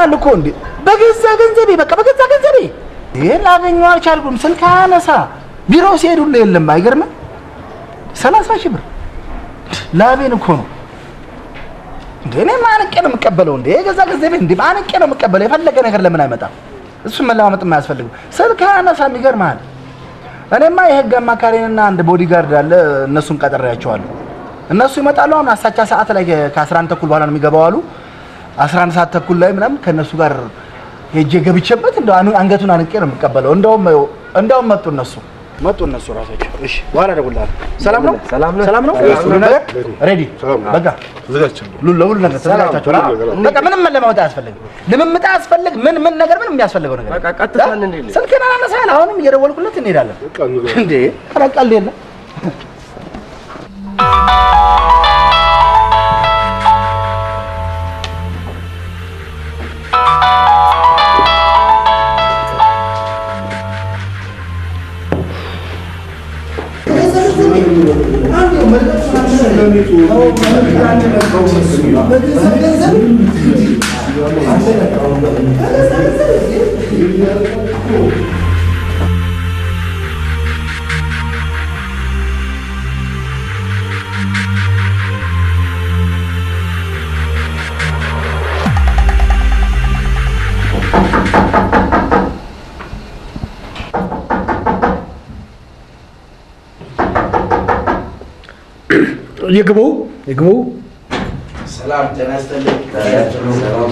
ያማል እኮ እንዴ በገዛ ገንዘቤ በቃ በገዛ ገንዘቤ ላገኘው አልቻልኩም ስልክ አነሳ ቢሮ ሲሄዱ የለም አይገርም 30 ሺህ ብር ላቤን እኮ ነው እንዴ እኔ ማንቄ ነው የምቀበለው እንዴ የገዛ ገንዘቤ እንዴ ማንቄ ነው የምቀበለው የፈለገ ነገር ለምን አይመጣም እሱ መላማመጥ የማያስፈልገው ስልክ አነሳ የሚገርማል እኔማ የህግ አማካሪና አንድ ቦዲጋርድ አለ እነሱን ቀጠራያቸዋለሁ እነሱ ይመጣሉ አሁን አሳቻ ሰዓት ላይ ከ11 ተኩል በኋላ ነው የሚገባው አሉ 11 ሰዓት ተኩል ላይ ምናምን ከነሱ ጋር ሄጄ ገብቼበት እንደው አንገቱን አንቄ ነው የምቀበለው እንደውም መጡ እነሱ ራሳቸው እሺ በኋላ ደውላለሁ ሰላም ነው ሬዲ በቃ ተዘጋጅቻለሁ ለሁሉ ነገር ተዘጋጅቻለሁ በቃ ምንም ለማውጣት ያስፈልግ ምን ነገር ምንም የሚያስፈልገው ነገር በቃ ቀጥታ እንዴ ስልክና አነሳል አሁንም እየደወልኩለት እንሄዳለን እንዴ አራቃል የለ يقبو سلام تناستلك سلام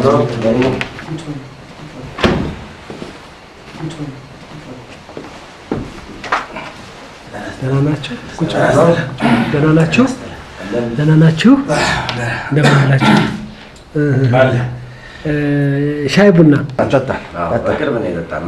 ደህና ናችሁ ሻይ ቡና በቅርብ ነው የጠጣነው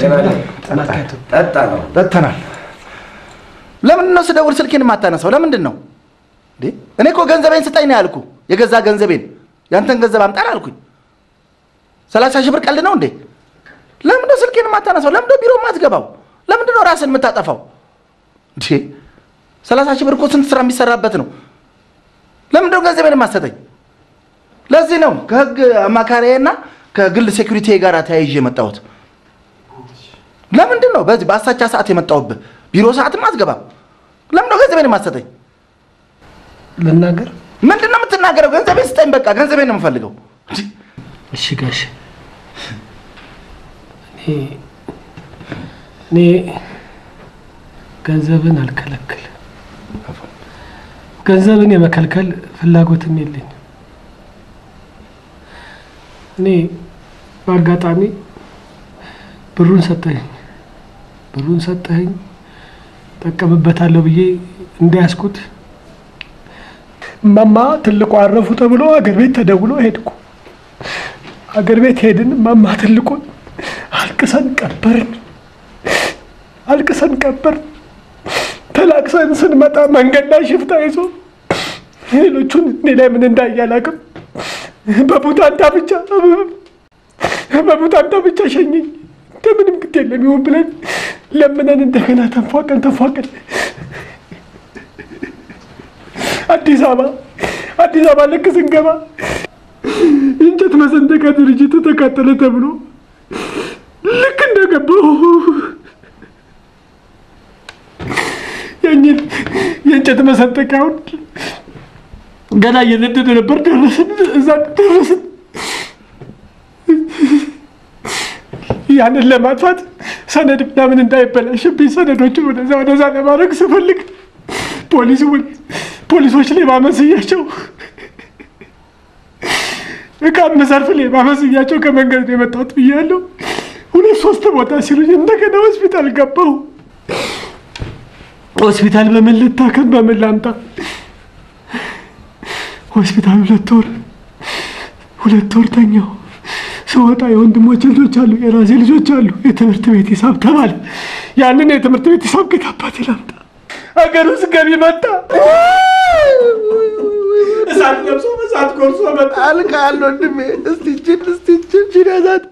ጠጣናል ለምን ነው ስደውል ስልኬን ማታነሳው ለምንድን ነው እንዴ እኔ እኮ ገንዘቤን ስጠኝ ነው ያልኩ የገዛ ገንዘቤን ያንተን ገንዘብ አምጣን አልኩኝ 30 ሺህ ብር ቀልድ ነው እንዴ ለምን ነው ስልኬን ማታነሳው ለምን ነው ቢሮ ማትገባው ለምን ነው ራስን የምታጠፋው እንዴ 30 ሺህ ብር እኮ ስንት ስራ የሚሰራበት ነው ለምን ነው ገንዘቤን ማሰጠኝ ለዚህ ነው ከህግ አማካሪዬና ከግል ሴኩሪቲ ጋር ታያይዤ መጣሁት ለምን ነው በዚህ በአሳቻ ሰዓት የመጣሁበት ቢሮ ሰዓት ማትገባው ለምን ነው ገንዘቤን ማሰጠኝ ልናገር ምንድነው የምትናገረው ገንዘቤን ስጠኝ በቃ ገንዘቤን ነው የምፈልገው እሺ ጋሽ እኔ ገንዘብን አልከለክል ገንዘብን የመከልከል ፍላጎትም የለኝም እኔ በአጋጣሚ ብሩን ሰጠኝ ተቀምበታለሁ ብዬ እንዳያስኩት ማማ ትልቁ አረፉ ተብሎ አገር ቤት ተደውሎ ሄድኩ አገር ቤት ሄድን ማማ ትልቁን አልቅሰን ቀበርን ተላቅሰን ስንመጣ መንገድ ላይ ሽፍታ ይዞ ሌሎቹን እኔ ላይ ምን እንዳያላቅም በቡታንታ ብቻ ሸኘኝ እንደምንም ግድ የለም ይሁን ብለን ለምነን እንደገና ተንፏቀን አዲስ አበባ ልክ ስንገባ እንጨት መሰንጠቂያ ድርጅት ተቃጠለ ተብሎ ልክ እንደገባሁ የእንጨት መሰንጠቂያውን ገና እየነደደ ነበር ደረስን ያንን ለማጥፋት ሰነድ ምናምን እንዳይበላሽብኝ ሰነዶችን ወደዛ ለማድረግ ስፈልግ ፖሊሶች ሌባ መስያቸው እቃ መሰርፍ ሌባ መስያቸው ከመንገድ የመጣሁት ብያለሁ 2-3 ቦታ ሲሉኝ እንደገና ሆስፒታል ገባሁ ሆስፒታል በምን ልታከም በምን ላምጣ ሆስፒታል 2 ወር ተኛሁ ስወጣ የወንድሞቼ ልጆች አሉ የራሴ ልጆች አሉ የትምህርት ቤት ሂሳብ ተባለ ያንን የትምህርት ቤት ሂሳብ ከታባት ላምጣ አገር ውስጥ ገቢ መጣ እሳት ለብሶ እሳት ቆርሶ መጣ አልቃል ወንድሜ እስቲ ጅን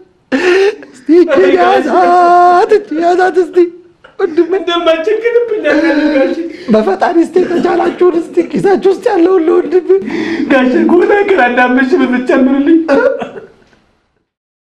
ያዛት እስቲ ወንድሜ እንደማልቸግርብኝ ያለጋሽ በፈጣሪ እስቲ ተቻላችሁን እስቲ ኪሳችሁ ውስጥ ያለው ወንድሜ ጋሽ ኮና ከአንዳምሽ ብትጨምርልኝ